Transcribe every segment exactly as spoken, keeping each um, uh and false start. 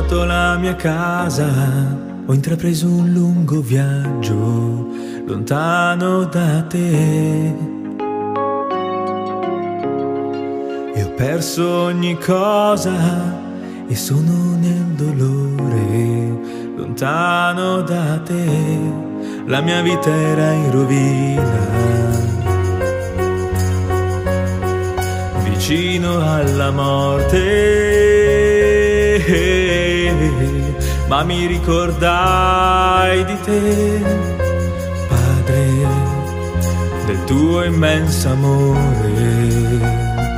lasciato la mia casa, ho intrapreso un lungo viaggio lontano da te e ho perso ogni cosa e sono nel dolore lontano da te. La mia vita era in rovina, vicino alla morte, ma mi ricordai di te, Padre, del tuo immenso amore.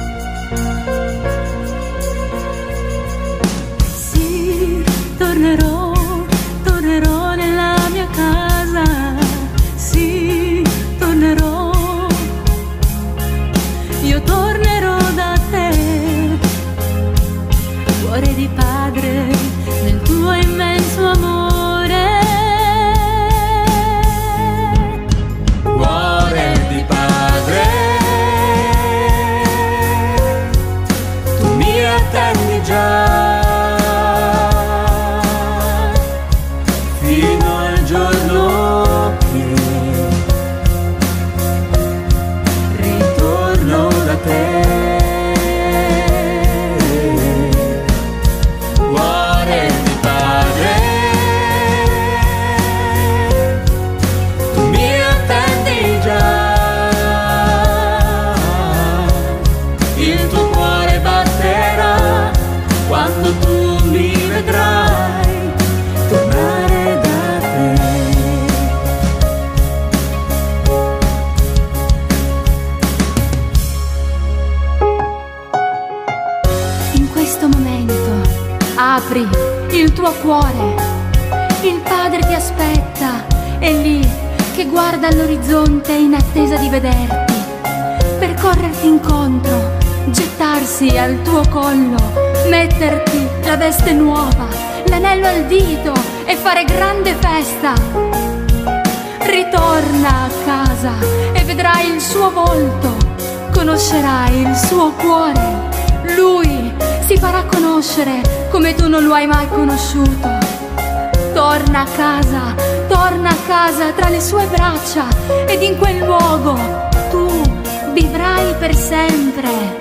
Sì, tornerò, tornerò nella mia casa, sì, tornerò, io tornerò da te, cuore di padre, nel tuo immenso amore. Cuore di padre, tu mi attendi già, fino al giorno che ritorno da te. Apri il tuo cuore, il Padre ti aspetta, è lì che guarda all'orizzonte in attesa di vederti, per correrti incontro, gettarsi al tuo collo, metterti la veste nuova, l'anello al dito e fare grande festa. Ritorna a casa e vedrai il suo volto, conoscerai il suo cuore, lui si farà conoscere come tu non lo hai mai conosciuto. Torna a casa, torna a casa tra le sue braccia ed in quel luogo tu vivrai per sempre.